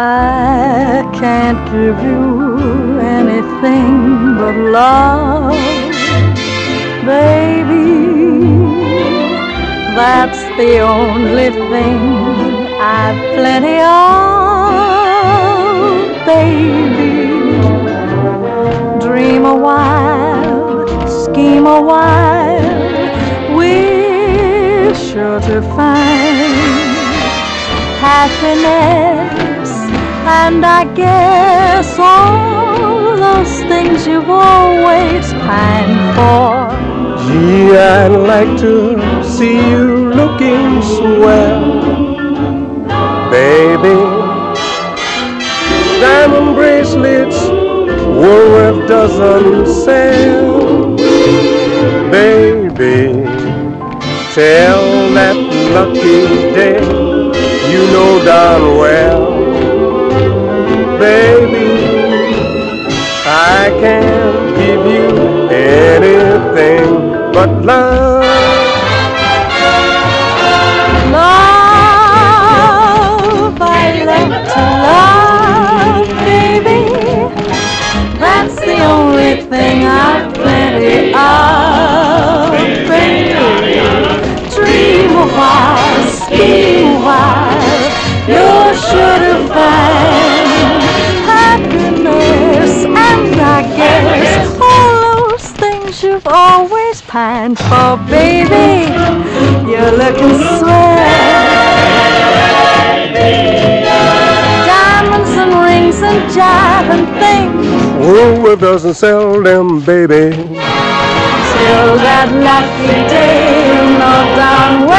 I can't give you anything but love, baby. That's the only thing I've plenty of, baby. Dream a while, scheme a while, we're sure to find happiness, and I guess all those things you've always pined for. Gee, I'd like to see you looking swell, baby. Diamond bracelets, Woolworth doesn't sell, baby. Tell that lucky day you know darn well, baby, I can't give you anything but love. Love, I love to love, baby. That's the only thing I've plenty of, baby. Dream a while, scheme a while, you're sure to find happiness, and I guess all those things you've always pined for, baby. You're looking swell. Diamonds and rings and jive and things. Woolworth doesn't sell them, baby. Till that lucky day, no darn